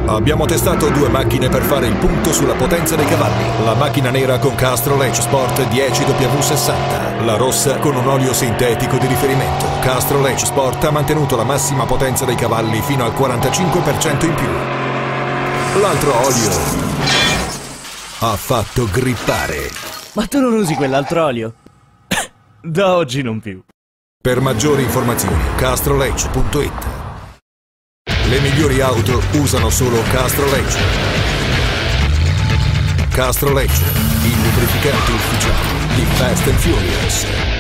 Abbiamo testato due macchine per fare il punto sulla potenza dei cavalli. La macchina nera con Castrol Edge Sport 10W60, la rossa con un olio sintetico di riferimento. Castrol Edge Sport ha mantenuto la massima potenza dei cavalli fino al 45% in più. L'altro olio ha fatto grippare. Ma tu non usi quell'altro olio? Da oggi non più. Per maggiori informazioni, castroledge.it. Le migliori auto usano solo Castrol Edge. Castrol Edge, il lubrificante ufficiale di Fast and Furious.